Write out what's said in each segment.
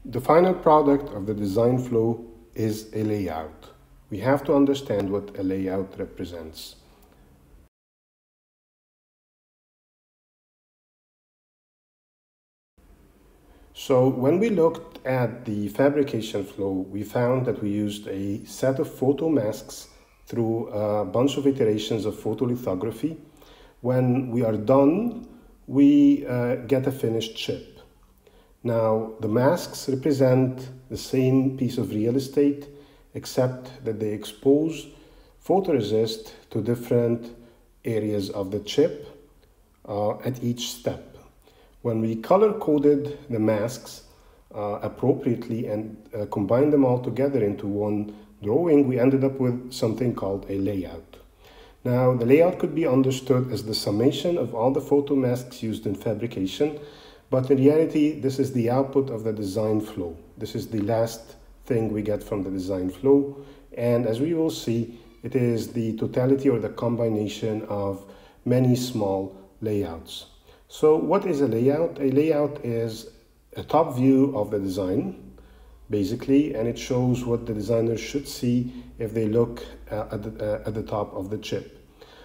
The final product of the design flow is a layout. We have to understand what a layout represents. So when we looked at the fabrication flow, we found that we used a set of photomasks through a bunch of iterations of photolithography. When we are done, we get a finished chip. Now, the masks represent the same piece of real estate, except that they expose photoresist to different areas of the chip at each step. When we color-coded the masks appropriately and combined them all together into one drawing, we ended up with something called a layout. Now, the layout could be understood as the summation of all the photomasks used in fabrication, but in reality, this is the output of the design flow. This is the last thing we get from the design flow, and as we will see, it is the totality or the combination of many small layouts. So what is a layout? A layout is a top view of the design, basically, and it shows what the designers should see if they look at the top of the chip.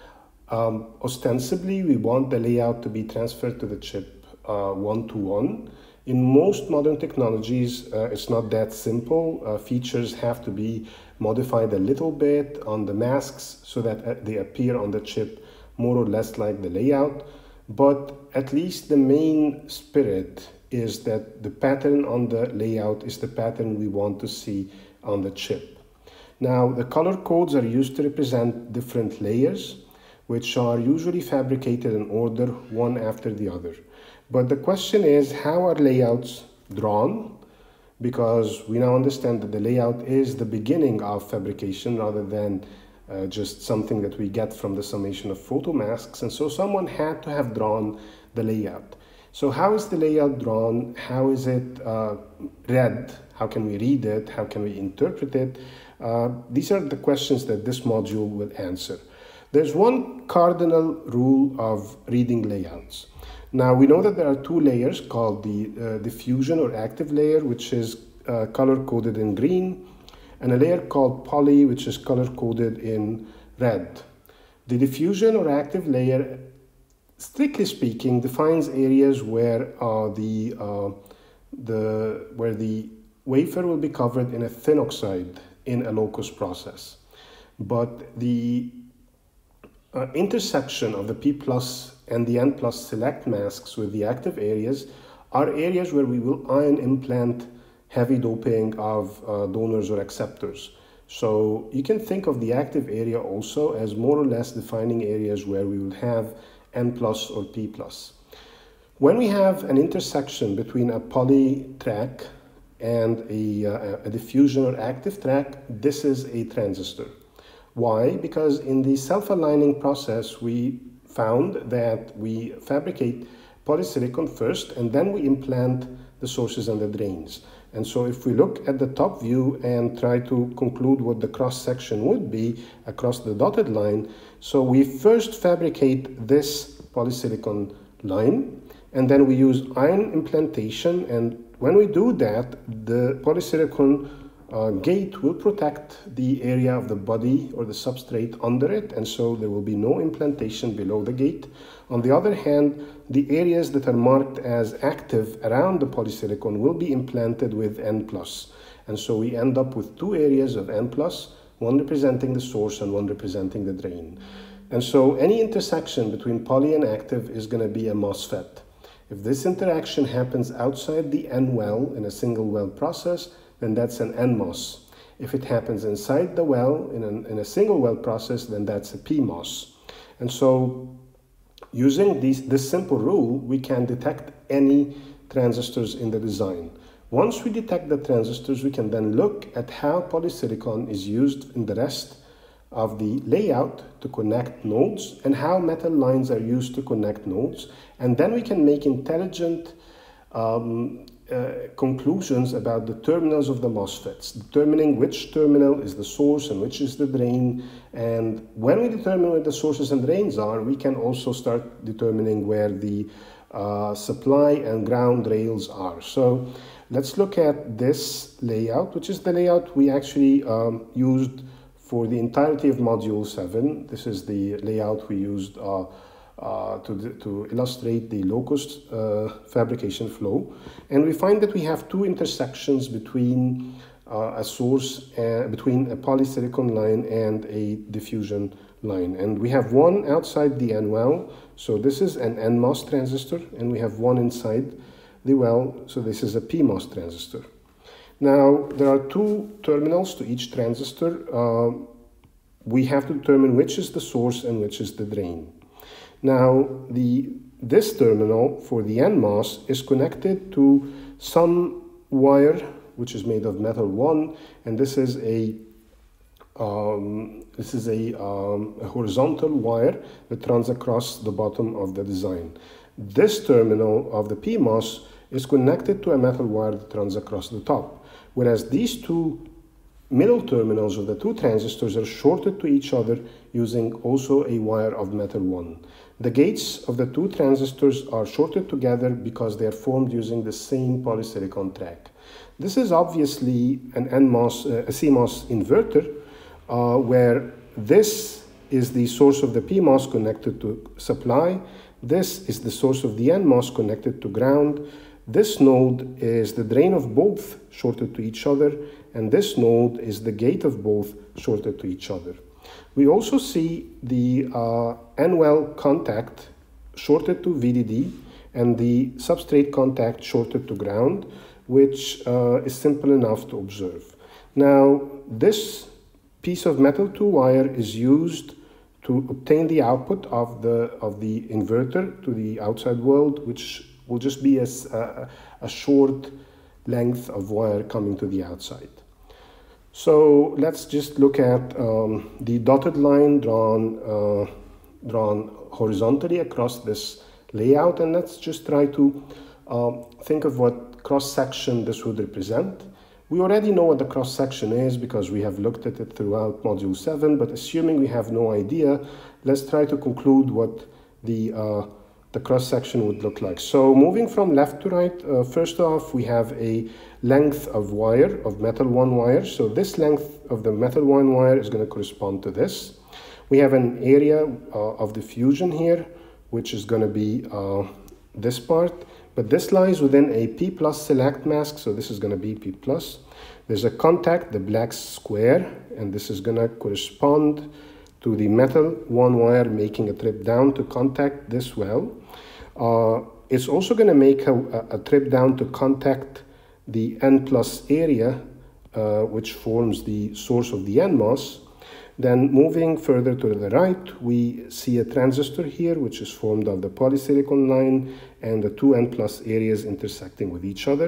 Ostensibly, we want the layout to be transferred to the chip one-to-one. In most modern technologies, it's not that simple. Features have to be modified a little bit on the masks so that they appear on the chip more or less like the layout. But at least the main spirit is that the pattern on the layout is the pattern we want to see on the chip. Now, the color codes are used to represent different layers, which are usually fabricated in order, one after the other. But the question is, how are layouts drawn? Because we now understand that the layout is the beginning of fabrication rather than just something that we get from the summation of photomasks, and so someone had to have drawn the layout. So how is the layout drawn? How is it read? How can we read it? How can we interpret it? These are the questions that this module will answer. There's one cardinal rule of reading layouts. Now, we know that there are two layers called the diffusion or active layer, which is color-coded in green, and a layer called poly, which is color-coded in red. The diffusion or active layer, strictly speaking, defines areas where the wafer will be covered in a thin oxide in a locus process. But the intersection of the P+ and the N+ select masks with the active areas are areas where we will ion implant heavy doping of donors or acceptors. So you can think of the active area also as more or less defining areas where we will have N+ or P+. When we have an intersection between a poly track and a diffusion or active track, this is a transistor. Why? Because in the self-aligning process, we found that we fabricate polysilicon first and then we implant the sources and the drains. And so if we look at the top view and try to conclude what the cross-section would be across the dotted line, so we first fabricate this polysilicon line, and then we use ion implantation, and when we do that, the polysilicon gate will protect the area of the body or the substrate under it, and so there will be no implantation below the gate. On the other hand, the areas that are marked as active around the polysilicon will be implanted with N+. And so we end up with two areas of N+, one representing the source and one representing the drain. And so any intersection between poly and active is going to be a MOSFET. If this interaction happens outside the N well in a single well process, then that's an NMOS. If it happens inside the well in a single well process, then that's a PMOS. And so using this simple rule, we can detect any transistors in the design. Once we detect the transistors, we can then look at how polysilicon is used in the rest of the layout to connect nodes and how metal lines are used to connect nodes. And then we can make intelligent conclusions about the terminals of the MOSFETs, determining which terminal is the source and which is the drain. And when we determine where the sources and drains are, we can also start determining where the supply and ground rails are. So let's look at this layout, which is the layout we actually used for the entirety of Module 7. This is the layout we used to illustrate the locust fabrication flow. And we find that we have two intersections between a source, between a polysilicon line and a diffusion line. And we have one outside the N well, so this is an NMOS transistor, and we have one inside the well, so this is a PMOS transistor. Now, there are two terminals to each transistor. We have to determine which is the source and which is the drain. Now, this terminal for the NMOS is connected to some wire which is made of metal 1, and this is a horizontal wire that runs across the bottom of the design. This terminal of the PMOS is connected to a metal wire that runs across the top, whereas these two middle terminals of the two transistors are shorted to each other using also a wire of metal 1. The gates of the two transistors are shorted together because they are formed using the same polysilicon track. This is obviously an NMOS, a CMOS inverter, where this is the source of the PMOS connected to supply. This is the source of the NMOS connected to ground. This node is the drain of both shorted to each other, and this node is the gate of both shorted to each other. We also see the N-well contact shorted to VDD and the substrate contact shorted to ground, which is simple enough to observe. Now, this piece of metal 2 wire is used to obtain the output of the inverter to the outside world, which will just be a short length of wire coming to the outside. So let's just look at the dotted line drawn horizontally across this layout, and let's just try to think of what cross-section this would represent. We already know what the cross-section is because we have looked at it throughout Module 7, but assuming we have no idea, let's try to conclude what the cross-section would look like. So moving from left to right, first off, we have a length of wire, of metal 1 wire. So this length of the metal 1 wire is going to correspond to this. We have an area of diffusion here, which is going to be this part. But this lies within a P plus select mask, so this is going to be P plus. There's a contact, the black square, and this is going to correspond to the metal 1 wire making a trip down to contact this well. It's also going to make a trip down to contact the N plus area, which forms the source of the NMOS. Then moving further to the right, we see a transistor here, which is formed of the polysilicon line and the two N plus areas intersecting with each other.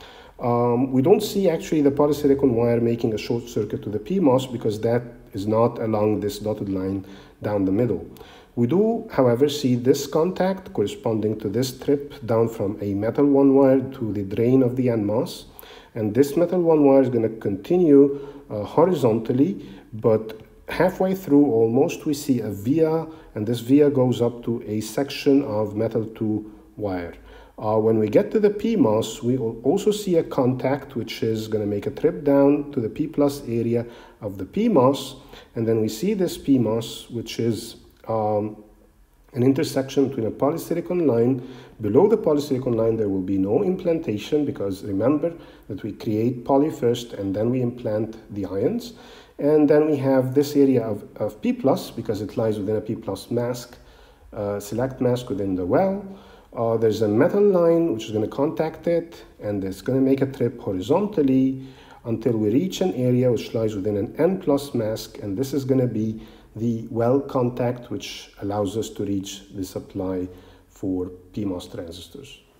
We don't see actually the polysilicon wire making a short circuit to the PMOS because that is not along this dotted line down the middle. We do, however, see this contact corresponding to this trip down from a metal 1 wire to the drain of the NMOS. And this metal 1 wire is going to continue horizontally, but halfway through almost we see a via, and this via goes up to a section of metal 2 wire. When we get to the PMOS, we will also see a contact which is going to make a trip down to the P plus area of the PMOS, and then we see this PMOS, which is an intersection between a polysilicon line. Below the polysilicon line there will be no implantation because remember that we create poly first and then we implant the ions. And then we have this area of P plus because it lies within a P plus mask, select mask within the well. There's a metal line which is going to contact it, and it's going to make a trip horizontally until we reach an area which lies within an N plus mask, and this is going to be the well contact which allows us to reach the supply for PMOS transistors.